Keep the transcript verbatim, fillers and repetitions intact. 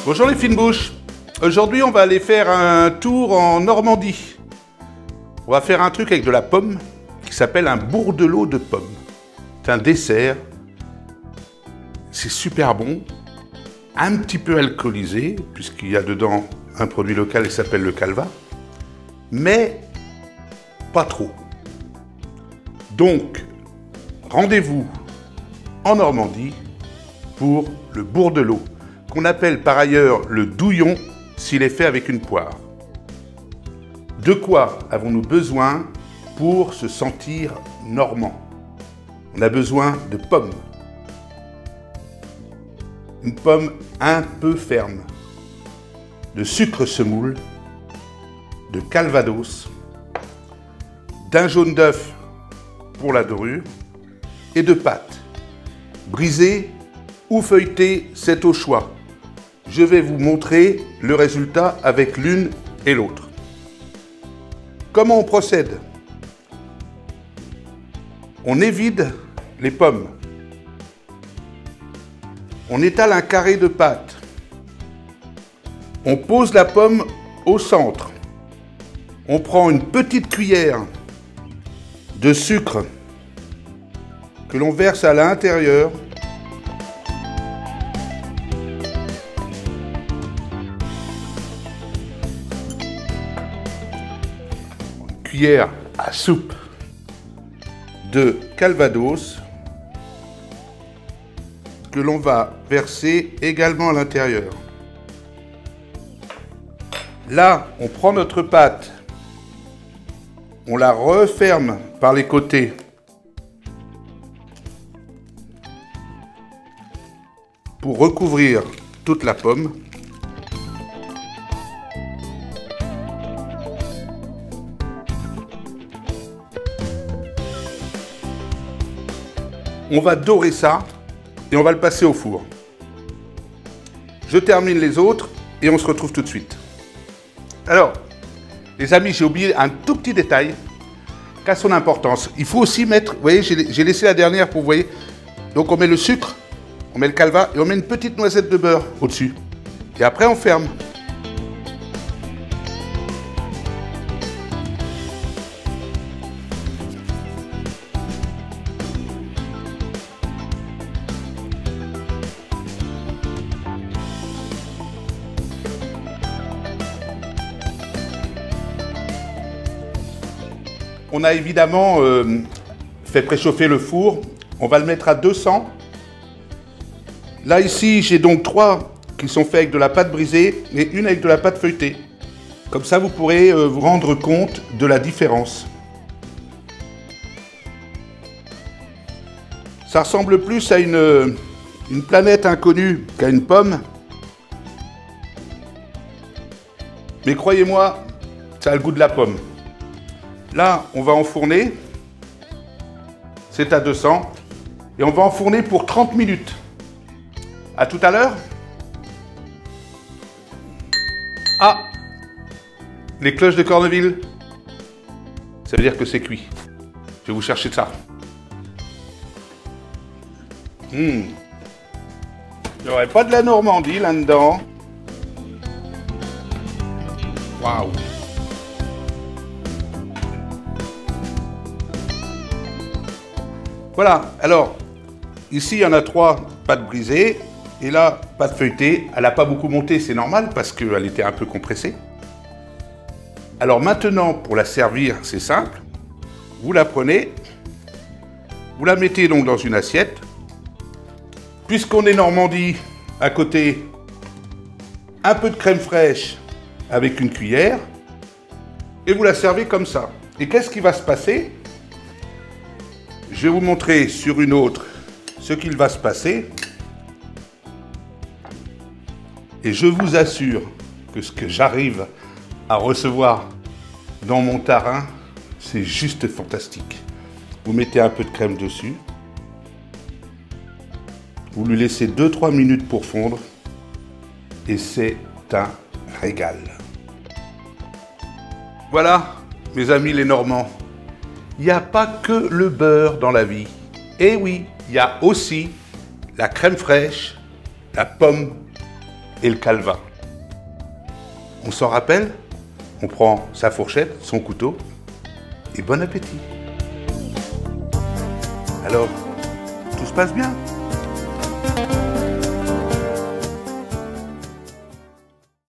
Bonjour les fines bouches. Aujourd'hui on va aller faire un tour en Normandie. On va faire un truc avec de la pomme qui s'appelle un bourdelot de pommes. C'est un dessert. C'est super bon, un petit peu alcoolisé puisqu'il y a dedans un produit local qui s'appelle le Calva, mais pas trop. Donc rendez-vous en Normandie pour le bourdelot, qu'on appelle par ailleurs le douillon s'il est fait avec une poire. De quoi avons-nous besoin pour se sentir normand? On a besoin de pommes. Une pomme un peu ferme, de sucre semoule, de calvados, d'un jaune d'œuf pour la dorure et de pâte. Brisée ou feuilletée, c'est au choix. Je vais vous montrer le résultat avec l'une et l'autre. Comment on procède? On évide les pommes. On étale un carré de pâte. On pose la pomme au centre. On prend une petite cuillère de sucre que l'on verse à l'intérieur. Cuillère à soupe de calvados que l'on va verser également à l'intérieur. Là, on prend notre pâte, on la referme par les côtés pour recouvrir toute la pomme. On va dorer ça et on va le passer au four. Je termine les autres et on se retrouve tout de suite. Alors, les amis, j'ai oublié un tout petit détail qui a son importance. Il faut aussi mettre, vous voyez, j'ai laissé la dernière pour vous voyez. Donc on met le sucre, on met le calva et on met une petite noisette de beurre au-dessus. Et après on ferme. On a évidemment euh, fait préchauffer le four. On va le mettre à deux cents. Là, ici, j'ai donc trois qui sont faits avec de la pâte brisée et une avec de la pâte feuilletée. Comme ça, vous pourrez euh, vous rendre compte de la différence. Ça ressemble plus à une, une planète inconnue qu'à une pomme. Mais croyez-moi, ça a le goût de la pomme. Là, on va enfourner, c'est à deux cents, et on va enfourner pour trente minutes. À tout à l'heure. Ah, les cloches de Corneville, ça veut dire que c'est cuit. Je vais vous chercher ça. Mmh. Il n'y aurait pas de la Normandie là-dedans. Waouh. Voilà, alors, ici il y en a trois pâtes brisées, et là, pâte feuilletée. Elle n'a pas beaucoup monté, c'est normal, parce qu'elle était un peu compressée. Alors maintenant, pour la servir, c'est simple. Vous la prenez, vous la mettez donc dans une assiette. Puisqu'on est Normandie, à côté, un peu de crème fraîche avec une cuillère, et vous la servez comme ça. Et qu'est-ce qui va se passer ? Je vais vous montrer sur une autre ce qu'il va se passer. Et je vous assure que ce que j'arrive à recevoir dans mon tarin, c'est juste fantastique. Vous mettez un peu de crème dessus. Vous lui laissez deux trois minutes pour fondre. Et c'est un régal. Voilà, mes amis les Normands. Il n'y a pas que le beurre dans la vie. Et oui, il y a aussi la crème fraîche, la pomme et le calva. On s'en rappelle? On prend sa fourchette, son couteau, et bon appétit. Alors, tout se passe bien.